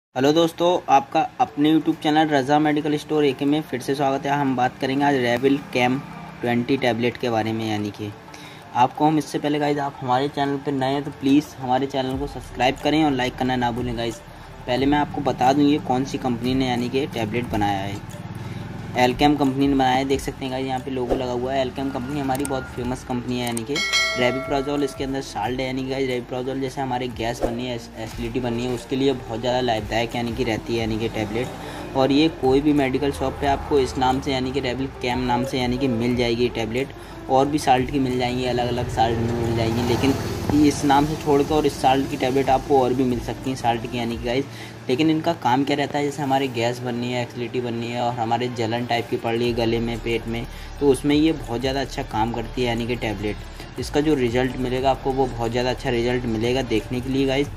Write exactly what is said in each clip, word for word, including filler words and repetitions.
Hello दोस्तों, आपका अपने YouTube channel Raza medical store ए के में फिर से स्वागत है। हम बात करेंगे आज रेविल कैम ट्वेंटी टैबलेट के बारे में। यानी कि आपको हम इससे पहले गाइज आप हमारे चैनल पर नए हैं तो प्लीज़ हमारे चैनल को सब्सक्राइब करें और लाइक करना ना भूलें गाइज। पहले मैं आपको बता दूँ ये कौन सी कंपनी ने यानी कि टैबलेट बनाया है। एल्केम कंपनी ने बनाया है, देख सकते हैं गाइज यहाँ पे लोगो लगा हुआ है। एल्केम कंपनी हमारी बहुत फेमस कंपनी है। यानी कि रेविप्राज़ोल इसके अंदर साल्ट है। यानी कि गाइज रेविप्राज़ोल जैसे हमारे गैस बननी है, एसिडिटी बननी है, उसके लिए बहुत ज़्यादा लाभदायक यानी कि रहती है यानी कि टैबलेट। और ये कोई भी मेडिकल शॉप पे आपको इस नाम से यानी कि रेविल कैम नाम से यानी कि मिल जाएगी टैबलेट। और भी साल्ट की मिल जाएंगी, अलग अलग साल्ट में मिल जाएंगी, लेकिन इस नाम से छोड़कर और इस साल्ट की टैबलेट आपको और भी मिल सकती हैं साल्ट की यानी कि गाइज। लेकिन इनका काम क्या रहता है, जैसे हमारे गैस बननी है, एसिडिटी बननी है और हमारे जलन टाइप की पड़ रही है गले में, पेट में, तो उसमें ये बहुत ज़्यादा अच्छा काम करती है यानी कि टैबलेट। इसका जो रिज़ल्ट मिलेगा आपको वो बहुत ज़्यादा अच्छा रिज़ल्ट मिलेगा देखने के लिए गाइज।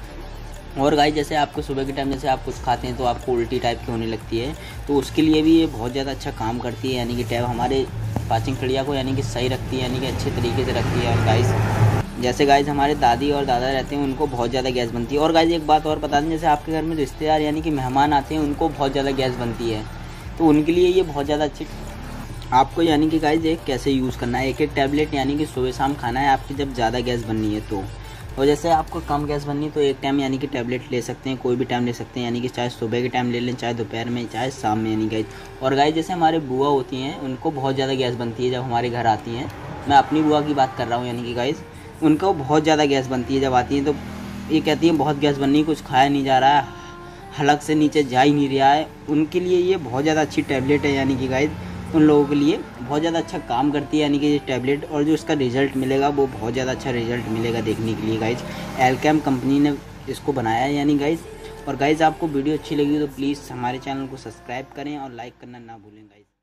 और गाइज जैसे आपको सुबह के टाइम जैसे आप कुछ खाते हैं तो आपको उल्टी टाइप की होने लगती है, तो उसके लिए भी ये बहुत ज़्यादा अच्छा काम करती है। यानी कि टैब हमारे पाचन क्रिया को यानी कि सही रखती है, यानी कि अच्छे तरीके से रखती है। और गाइज जैसे गाइज हमारे दादी और दादा रहते हैं उनको बहुत ज़्यादा गैस बनती है। और गाइज एक बात और बता दें, जैसे आपके घर में रिश्तेदार यानी कि मेहमान आते हैं उनको बहुत ज़्यादा गैस बनती है, तो उनके लिए ये बहुत ज़्यादा अच्छी। आपको यानी कि गाइज एक कैसे यूज़ करना है, एक एक टैबलेट यानी कि सुबह शाम खाना है आपकी जब ज़्यादा गैस बननी है तो। और जैसे आपको कम गैस बननी है तो एक टाइम यानी कि टैबलेट ले सकते हैं, कोई भी टाइम ले सकते हैं, यानी कि चाहे सुबह के टाइम ले लें, चाहे दोपहर में, चाहे शाम में यानी गाइज। और गाइज जैसे हमारे बुआ होती हैं उनको बहुत ज़्यादा गैस बनती है जब हमारे घर आती हैं। मैं अपनी बुआ की बात कर रहा हूँ यानी कि गाइज, उनको बहुत ज़्यादा गैस बनती है जब आती हैं, तो ये कहती हैं बहुत गैस बननी, कुछ खाया नहीं जा रहा है, हलक से नीचे जा ही नहीं रहा है। उनके लिए ये बहुत ज़्यादा अच्छी टैबलेट है यानी कि गाइज, उन लोगों के लिए बहुत ज़्यादा अच्छा काम करती है यानी कि ये टैबलेट। और जो इसका रिज़ल्ट मिलेगा वो बहुत ज़्यादा अच्छा रिज़ल्ट मिलेगा देखने के लिए गाइज। एल्केम कंपनी ने इसको बनाया है यानी गाइज। और गाइज आपको वीडियो अच्छी लगी तो प्लीज़ हमारे चैनल को सब्सक्राइब करें और लाइक करना ना भूलें गाइज।